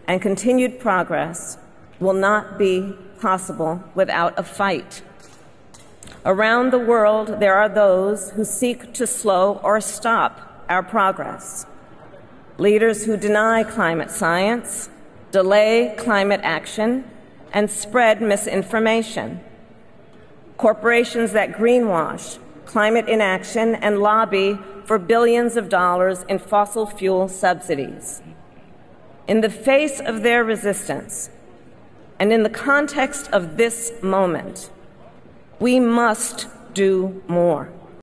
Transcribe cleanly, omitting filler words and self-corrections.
and continued progress will not be possible without a fight. Around the world, there are those who seek to slow or stop our progress. Leaders who deny climate science, delay climate action, and spread misinformation. Corporations that greenwash climate inaction and lobby for billions of dollars in fossil fuel subsidies. In the face of their resistance, and in the context of this moment, we must do more.